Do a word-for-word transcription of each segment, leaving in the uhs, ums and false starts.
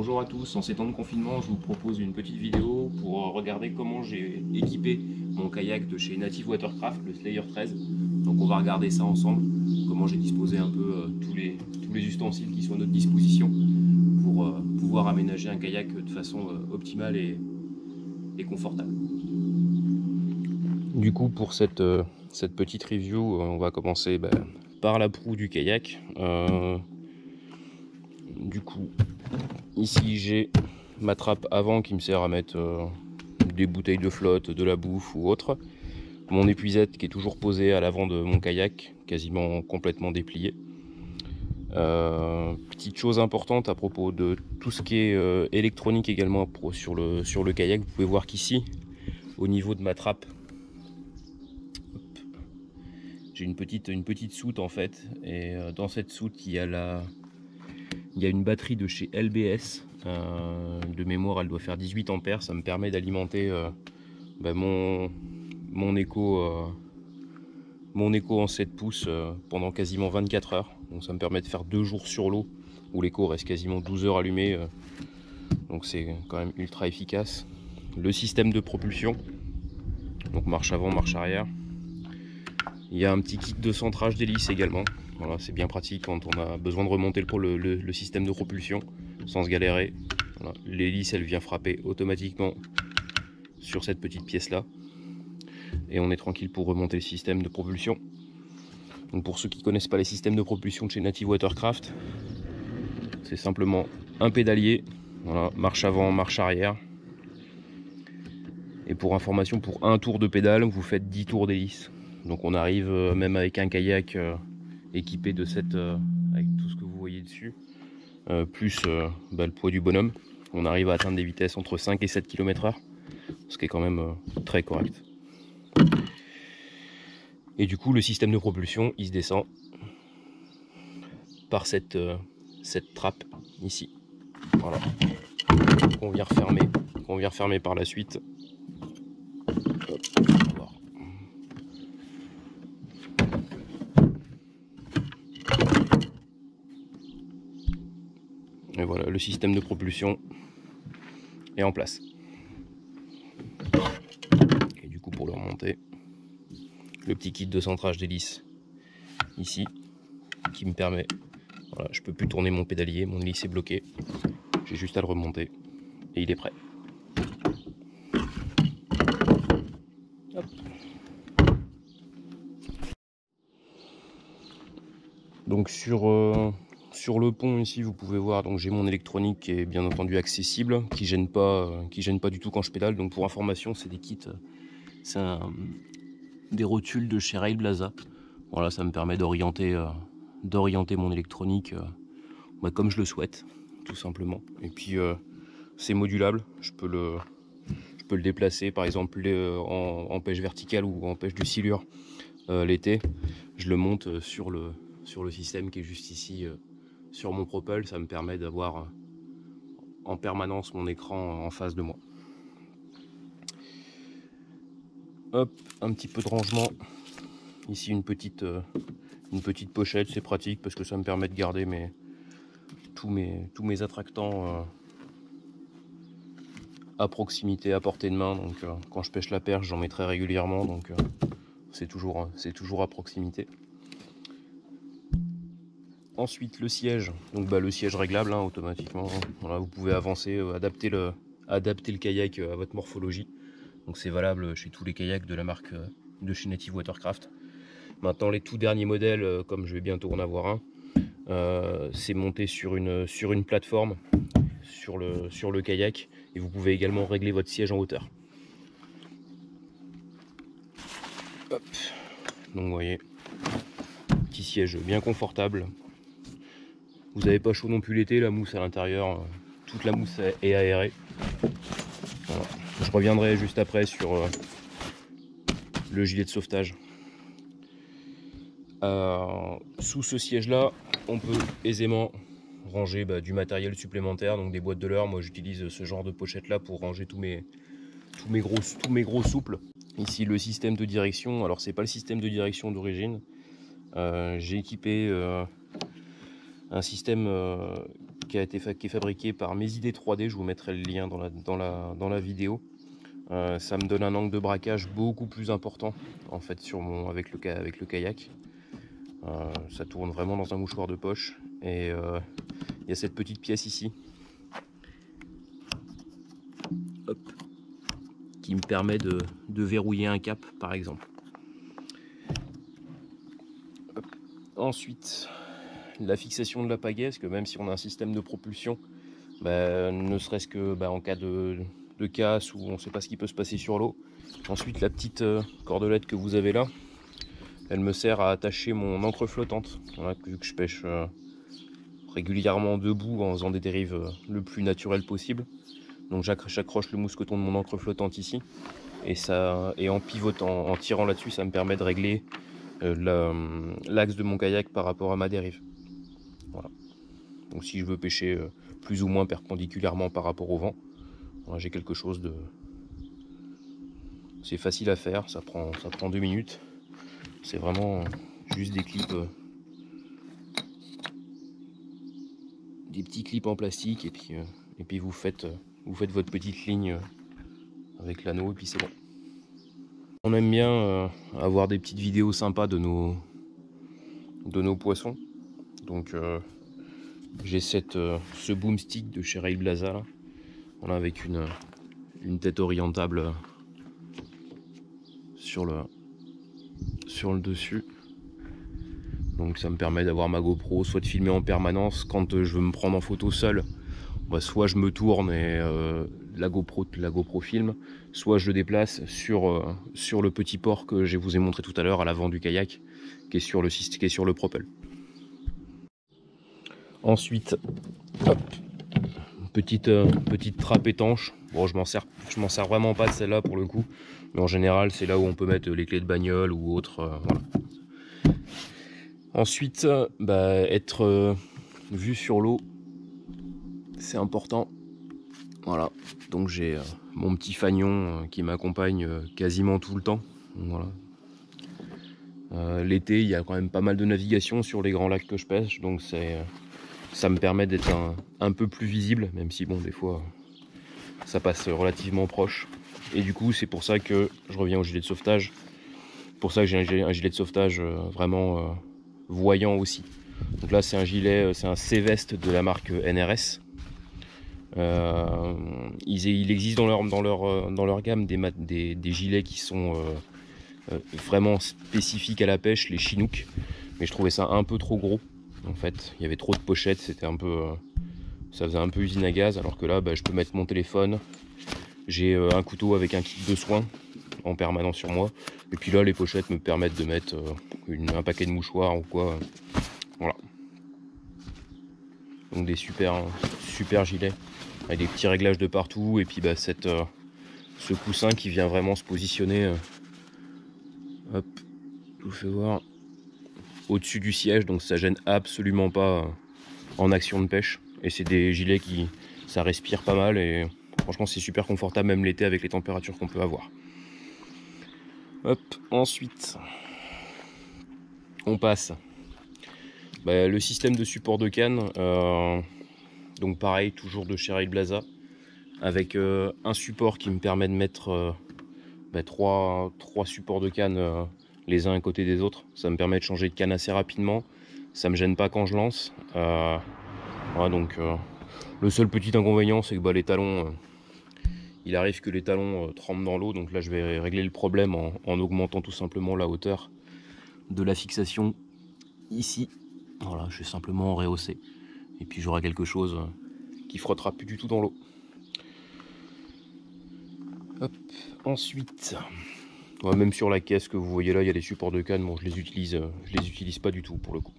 Bonjour à tous, en ces temps de confinement, je vous propose une petite vidéo pour regarder comment j'ai équipé mon kayak de chez Native Watercraft, le Slayer treize. Donc on va regarder ça ensemble, comment j'ai disposé un peu euh, tous, les, tous les ustensiles qui sont à notre disposition pour euh, pouvoir aménager un kayak de façon euh, optimale et, et confortable. Du coup, pour cette, euh, cette petite review, on va commencer bah, par la proue du kayak. Euh, du coup, ici j'ai ma trappe avant qui me sert à mettre euh, des bouteilles de flotte, de la bouffe ou autre. Mon épuisette qui est toujours posée à l'avant de mon kayak, quasiment complètement dépliée. Euh, petite chose importante à propos de tout ce qui est euh, électronique également pour, sur, le, sur le kayak, vous pouvez voir qu'ici, au niveau de ma trappe, j'ai une petite, une petite soute en fait, et euh, dans cette soute il y a la, il y a une batterie de chez L B S, euh, de mémoire elle doit faire dix-huit ampères, ça me permet d'alimenter euh, bah, mon, mon écho euh, mon écho en sept pouces euh, pendant quasiment vingt-quatre heures, donc ça me permet de faire deux jours sur l'eau où l'écho reste quasiment douze heures allumé, euh, donc c'est quand même ultra efficace. Le système de propulsion, donc marche avant, marche arrière. Il y a un petit kit de centrage d'hélice également. Voilà, c'est bien pratique quand on a besoin de remonter le, le, le, le système de propulsion sans se galérer. Voilà. L'hélice, elle vient frapper automatiquement sur cette petite pièce là. Et on est tranquille pour remonter le système de propulsion. Donc pour ceux qui ne connaissent pas les systèmes de propulsion de chez Native Watercraft, c'est simplement un pédalier. Voilà, marche avant, marche arrière. Et pour information, pour un tour de pédale, vous faites dix tours d'hélice. Donc on arrive euh, même avec un kayak euh, équipé de cette, euh, avec tout ce que vous voyez dessus, euh, plus euh, bah, le poids du bonhomme, on arrive à atteindre des vitesses entre cinq et sept kilomètres heure, ce qui est quand même euh, très correct. Et du coup le système de propulsion il se descend par cette, euh, cette trappe ici. Voilà. Qu'on vient refermer, qu'on vient refermer par la suite. Hop. Et voilà, le système de propulsion est en place. Et du coup, pour le remonter, le petit kit de centrage d'hélice ici, qui me permet, voilà, je peux plus tourner mon pédalier, mon hélice est bloqué, j'ai juste à le remonter et il est prêt. Hop. Donc sur euh, sur le pont ici, vous pouvez voir, donc j'ai mon électronique qui est bien entendu accessible, qui gêne pas, euh, qui gêne pas du tout quand je pédale. Donc pour information, c'est des kits, euh, c'est des rotules de chez Railblaza. Voilà, ça me permet d'orienter, euh, d'orienter mon électronique euh, bah, comme je le souhaite, tout simplement. Et puis euh, c'est modulable, je peux le, je peux le déplacer, par exemple euh, en, en pêche verticale ou en pêche du silure euh, l'été. Je le monte sur le, sur le système qui est juste ici. Euh, sur mon propel, ça me permet d'avoir en permanence mon écran en face de moi. Hop, un petit peu de rangement. Ici une petite, euh, une petite pochette, c'est pratique parce que ça me permet de garder mes, tous, mes, tous mes attractants euh, à proximité, à portée de main. Donc euh, quand je pêche la perche, j'en mets très régulièrement, donc euh, c'est toujours, c'est toujours à proximité. Ensuite le siège, donc bah, le siège réglable hein, automatiquement. Voilà, vous pouvez avancer, euh, adapter, le, adapter le kayak à votre morphologie. Donc c'est valable chez tous les kayaks de la marque euh, de chez Native Watercraft. Maintenant les tout derniers modèles, euh, comme je vais bientôt en avoir un, euh, c'est monté sur une, sur une plateforme sur le, sur le kayak et vous pouvez également régler votre siège en hauteur. Hop. Donc vous voyez, petit siège bien confortable. Vous n'avez pas chaud non plus l'été, la mousse à l'intérieur, toute la mousse est aérée. Voilà. Je reviendrai juste après sur euh, le gilet de sauvetage. Euh, sous ce siège là, on peut aisément ranger bah, du matériel supplémentaire, donc des boîtes de leurre. Moi j'utilise ce genre de pochette là pour ranger tous mes, tous mes, gros, tous mes gros souples. Ici le système de direction, alors c'est pas le système de direction d'origine. Euh, j'ai équipé euh, un système euh, qui a été fa qui est fabriqué par Mes Idées trois D, je vous mettrai le lien dans la, dans la, dans la vidéo. Euh, ça me donne un angle de braquage beaucoup plus important en fait sur mon, avec, le, avec le kayak. Euh, ça tourne vraiment dans un mouchoir de poche et euh, il y a cette petite pièce ici. Hop, qui me permet de, de verrouiller un cap par exemple. Hop. Ensuite, la fixation de la pagaie, parce que même si on a un système de propulsion, bah, ne serait-ce que bah, en cas de, de casse ou on ne sait pas ce qui peut se passer sur l'eau. Ensuite, la petite euh, cordelette que vous avez là, elle me sert à attacher mon ancre flottante. Voilà, vu que je pêche euh, régulièrement debout en faisant des dérives euh, le plus naturel possible. Donc j'accroche le mousqueton de mon ancre flottante ici. Et, ça, et en pivotant, en tirant là-dessus, ça me permet de régler euh, l'axe de mon kayak par rapport à ma dérive. Voilà. Donc si je veux pêcher euh, plus ou moins perpendiculairement par rapport au vent, voilà, j'ai quelque chose de... C'est facile à faire, ça prend, ça prend deux minutes. C'est vraiment juste des clips, euh, des petits clips en plastique et puis, euh, et puis vous, faites, euh, vous faites votre petite ligne euh, avec l'anneau et puis c'est bon. On aime bien euh, avoir des petites vidéos sympas de nos, de nos poissons. Donc euh, j'ai cette euh, ce boomstick de chez Railblaza là. Voilà, avec une, une tête orientable euh, sur le, sur le dessus. Donc ça me permet d'avoir ma GoPro, soit de filmer en permanence quand euh, je veux me prendre en photo seul. Bah, soit je me tourne et euh, la GoPro, la GoPro filme, soit je le déplace sur, euh, sur le petit port que je vous ai montré tout à l'heure à l'avant du kayak, qui est sur le, qui est sur le propel. Ensuite, hop, petite, euh, petite trappe étanche. Bon, je m'en sers, je m'en sers vraiment pas de celle-là pour le coup, mais en général c'est là où on peut mettre les clés de bagnole ou autre. Euh, voilà. Ensuite, bah, être euh, vu sur l'eau, c'est important. Voilà, donc j'ai euh, mon petit fanion euh, qui m'accompagne euh, quasiment tout le temps. Voilà. Euh, L'été, il y a quand même pas mal de navigation sur les grands lacs que je pêche, donc c'est, euh, ça me permet d'être un, un peu plus visible, même si bon, des fois, ça passe relativement proche. Et du coup, c'est pour ça que je reviens au gilet de sauvetage. Pour ça que j'ai un, un gilet de sauvetage euh, vraiment euh, voyant aussi. Donc là, c'est un gilet, c'est un C-Vest de la marque N R S. Euh, il, il existe dans leur, dans leur, dans leur gamme des, des, des gilets qui sont euh, euh, vraiment spécifiques à la pêche, les Chinook, mais je trouvais ça un peu trop gros en fait. Il y avait trop de pochettes, c'était un peu, euh, ça faisait un peu usine à gaz, alors que là bah, je peux mettre mon téléphone, j'ai euh, un couteau avec un kit de soins en permanence sur moi, et puis là les pochettes me permettent de mettre euh, une, un paquet de mouchoirs ou quoi. Voilà, donc des super, super gilets avec des petits réglages de partout, et puis bah, cette, euh, ce coussin qui vient vraiment se positionner, euh, hop, je vous fais voir, au-dessus du siège, donc ça gêne absolument pas euh, en action de pêche. Et c'est des gilets qui, ça respire pas mal, et franchement c'est super confortable même l'été avec les températures qu'on peut avoir. Hop, ensuite on passe bah, le système de support de canne, euh, donc pareil, toujours de chez Railblaza, avec euh, un support qui me permet de mettre euh, bah, trois, trois supports de canne euh, les uns à côté des autres. Ça me permet de changer de canne assez rapidement, ça me gêne pas quand je lance. Euh, voilà, donc euh, le seul petit inconvénient, c'est que bah, les talons, euh, il arrive que les talons euh, trempent dans l'eau, donc là je vais régler le problème en, en augmentant tout simplement la hauteur de la fixation ici. Voilà, je vais simplement rehausser, et puis j'aurai quelque chose qui frottera plus du tout dans l'eau. Hop, ensuite, ouais, même sur la caisse que vous voyez là, il y a des supports de canne. Bon, je les utilise, je les utilise pas du tout pour le coup.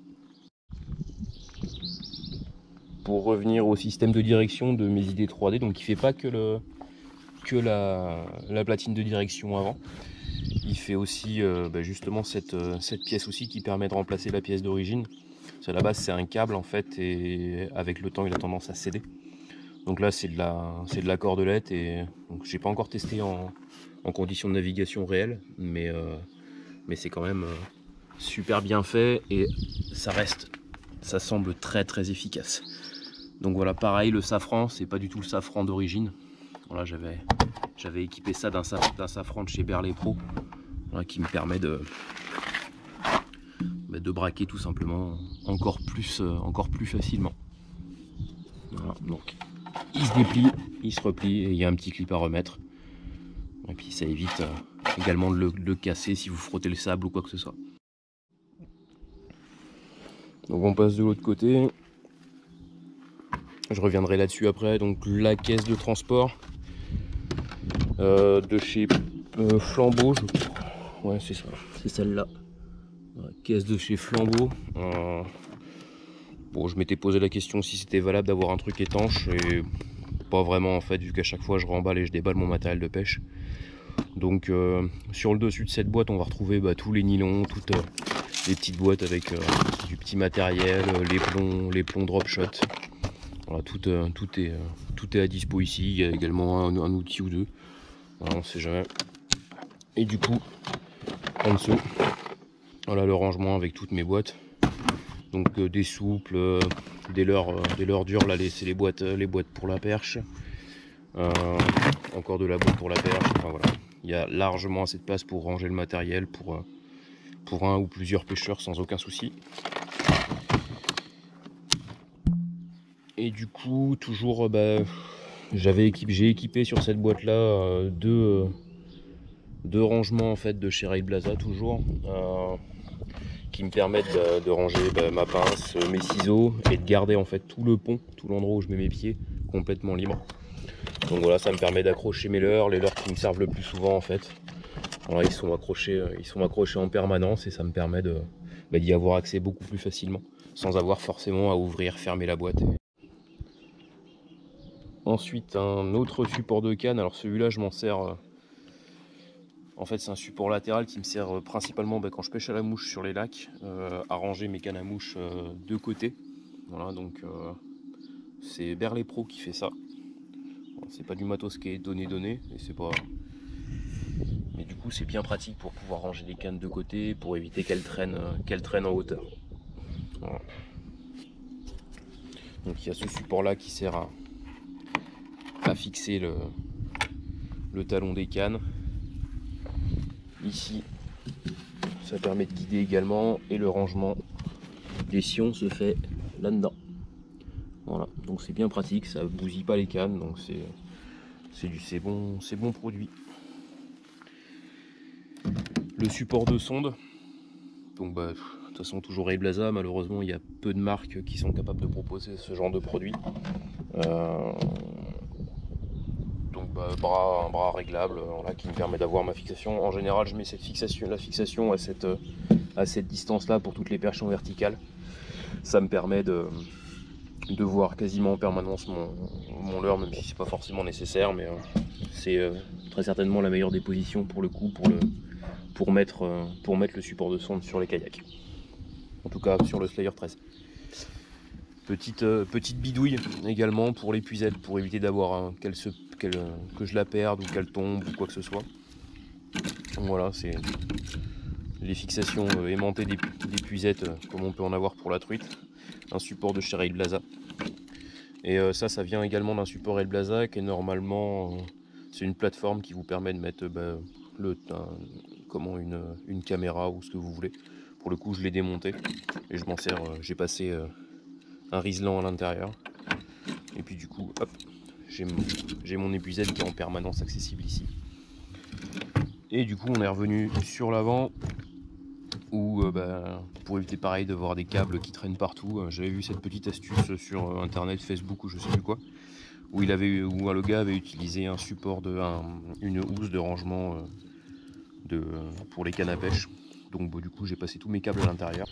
Pour revenir au système de direction de Mes Idées trois D, donc il fait pas que le que la, la platine de direction avant. Il fait aussi euh, bah justement cette, cette pièce aussi qui permet de remplacer la pièce d'origine. À la base c'est un câble en fait, et avec le temps il a tendance à céder. Donc là c'est de la c'est de la cordelette, et donc j'ai pas encore testé en, en conditions de navigation réelles, mais euh, mais c'est quand même euh, super bien fait, et ça reste, ça semble très très efficace. Donc voilà, pareil, le safran, c'est pas du tout le safran d'origine. Voilà, j'avais j'avais équipé ça d'un saf, d'un safran de chez Berley Pro, voilà, qui me permet de, bah, de braquer tout simplement encore plus, euh, encore plus facilement. Voilà, donc il se déplie, il se replie et il y a un petit clip à remettre. Et puis ça évite euh, également de le, de le casser si vous frottez le sable ou quoi que ce soit. Donc on passe de l'autre côté. Je reviendrai là-dessus après. Donc la caisse de transport euh, de chez euh, Flambeau. Je... Ouais, c'est ça, c'est celle-là. Caisse de chez Flambeau. Euh... Bon, je m'étais posé la question si c'était valable d'avoir un truc étanche et pas vraiment en fait, vu qu'à chaque fois je remballe et je déballe mon matériel de pêche. Donc euh, sur le dessus de cette boîte, on va retrouver bah, tous les nylons, toutes euh, les petites boîtes avec euh, du petit matériel, euh, les plombs, les plombs drop shot. Voilà, tout, euh, tout, est, euh, tout est à dispo ici. Il y a également un, un outil ou deux. Voilà, on ne sait jamais. Et du coup, en dessous, voilà le rangement avec toutes mes boîtes. Donc euh, des souples, euh, des leurres, euh, des leurres dures. Là, c'est les boîtes, les boîtes pour la perche. Euh, encore de la boîte pour la perche. Enfin voilà, il y a largement assez de place pour ranger le matériel pour, euh, pour un ou plusieurs pêcheurs sans aucun souci. Et du coup, toujours, bah, j'avais équipé, j'ai équipé sur cette boîte là euh, deux, euh, deux rangements en fait de chez Rail Blaza toujours, euh, qui me permettent bah, de ranger bah, ma pince, mes ciseaux et de garder en fait tout le pont, tout l'endroit où je mets mes pieds complètement libre. Donc voilà, ça me permet d'accrocher mes leurres, les leurres qui me servent le plus souvent en fait. Voilà, ils sont accrochés, ils sont accrochés en permanence et ça me permet de bah, d'y avoir accès beaucoup plus facilement, sans avoir forcément à ouvrir, fermer la boîte. Ensuite, un autre support de canne. Alors celui-là, je m'en sers. Euh, en fait, c'est un support latéral qui me sert euh, principalement bah, quand je pêche à la mouche sur les lacs, euh, à ranger mes cannes à mouche euh, de côté. Voilà, donc euh, c'est Berley Pro qui fait ça. Bon, c'est pas du matos qui est donné donné, et c'est pas. Mais du coup, c'est bien pratique pour pouvoir ranger les cannes de côté, pour éviter qu'elles traînent, euh, qu'elles traînent en hauteur. Voilà. Donc il y a ce support-là qui sert à à fixer le, le talon des cannes. Ici, ça permet de guider également et le rangement des sions se fait là-dedans. Voilà, donc c'est bien pratique, ça bousille pas les cannes, donc c'est c'est du c'est bon, c'est bon produit. Le support de sonde, donc bah, de toute façon toujours Rail Blaza, malheureusement il y a peu de marques qui sont capables de proposer ce genre de produit. Euh, Donc bah, bras, un bras réglable voilà, qui me permet d'avoir ma fixation. En général, je mets cette fixation, la fixation à cette, à cette distance-là pour toutes les perches en verticale. Ça me permet de, de voir quasiment en permanence mon, mon leurre, même si c'est pas forcément nécessaire, mais euh, c'est euh, très certainement la meilleure des positions pour le coup, pour, le, pour, mettre, euh, pour mettre le support de sonde sur les kayaks. En tout cas sur le Slayer treize. Petite, euh, petite bidouille également pour l'épuisette, pour éviter d'avoir qu'elle se qu'elle, que je la perde ou qu'elle tombe ou quoi que ce soit. Voilà, c'est les fixations euh, aimantées d'épuisette euh, comme on peut en avoir pour la truite. Un support de chez Rail Blaza. Et euh, ça, ça vient également d'un support Rail Blaza qui est normalement, euh, c'est une plateforme qui vous permet de mettre bah, le, un, comment, une, une caméra ou ce que vous voulez. Pour le coup, je l'ai démonté et je m'en sers, euh, j'ai passé euh, un riselant à l'intérieur. Et puis du coup, hop, j'ai mon, mon épuisette qui est en permanence accessible ici. Et du coup, on est revenu sur l'avant où, euh, bah, pour éviter pareil de voir des câbles qui traînent partout, euh, j'avais vu cette petite astuce sur euh, internet, Facebook ou je sais plus quoi, où, il avait, où le gars avait utilisé un support, de, un, une housse de rangement euh, de, euh, pour les cannes à pêche. Donc bah, du coup, j'ai passé tous mes câbles à l'intérieur.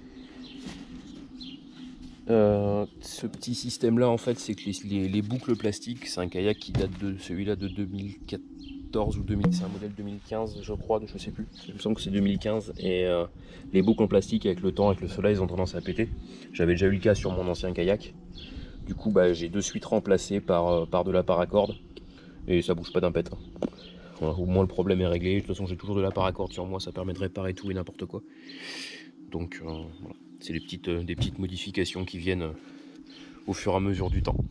Euh, ce petit système là en fait c'est que les, les, les boucles plastiques, c'est un kayak qui date de celui-là de deux mille quatorze ou deux mille, c'est un modèle deux mille quinze je crois, je sais plus, il me semble que c'est deux mille quinze et euh, les boucles en plastique avec le temps, avec le soleil, ils ont tendance à péter. J'avais déjà eu le cas sur mon ancien kayak, du coup bah, j'ai de suite remplacé par, euh, par de la paracorde et ça bouge pas d'un pet. Hein. Voilà, au moins le problème est réglé, de toute façon j'ai toujours de la paracorde sur moi, ça permet de réparer tout et n'importe quoi. Donc euh, voilà. C'est des petites, euh, des petites modifications qui viennent euh, au fur et à mesure du temps.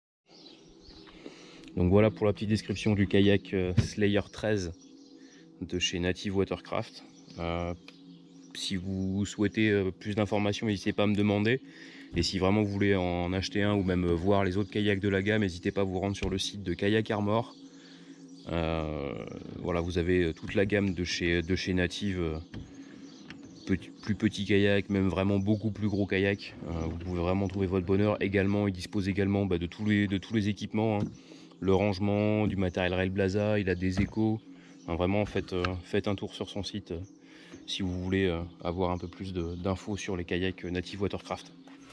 Donc voilà pour la petite description du kayak euh, Slayer treize de chez Native Watercraft. Euh, si vous souhaitez euh, plus d'informations, n'hésitez pas à me demander. Et si vraiment vous voulez en acheter un ou même voir les autres kayaks de la gamme, n'hésitez pas à vous rendre sur le site de Kayak Armor. Euh, voilà, vous avez toute la gamme de chez, de chez Native, euh, petit, plus petit kayak, même vraiment beaucoup plus gros kayak. Euh, vous pouvez vraiment trouver votre bonheur. Également, il dispose également bah, de, tous les, de tous les équipements, hein. Le rangement, du matériel Rail Blaza, il a des échos. Enfin, vraiment, faites, euh, faites un tour sur son site euh, si vous voulez euh, avoir un peu plus d'infos sur les kayaks Native Watercraft.